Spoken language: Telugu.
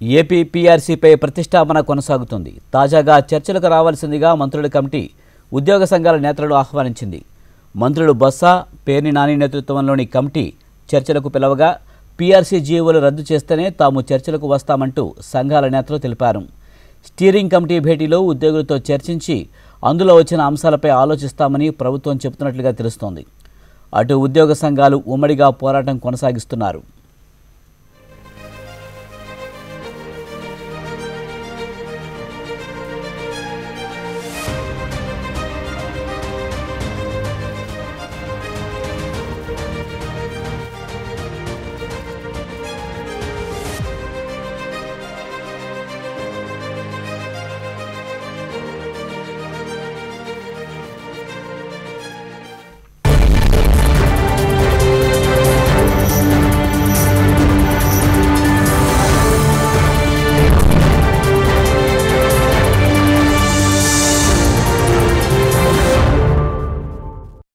ఏపీ పీఆర్సీపై ప్రతిష్టాపన కొనసాగుతుంది. తాజాగా చర్చలకు రావాల్సిందిగా మంత్రుల కమిటీ ఉద్యోగ సంఘాల నేతలను ఆహ్వానించింది. మంత్రులు బొత్స, పేర్ని నాని నేతృత్వంలోని కమిటీ చర్చలకు పిలవగా పీఆర్సీ జీవోలు రద్దు చేస్తేనే తాము చర్చలకు వస్తామంటూ సంఘాల నేతలు తెలిపారు. స్టీరింగ్ కమిటీ భేటీలో ఉద్యోగులతో చర్చించి అందులో వచ్చిన అంశాలపై ఆలోచిస్తామని ప్రభుత్వం చెబుతున్నట్లుగా తెలుస్తోంది. అటు ఉద్యోగ సంఘాలు ఉమ్మడిగా పోరాటం కొనసాగిస్తున్నారు.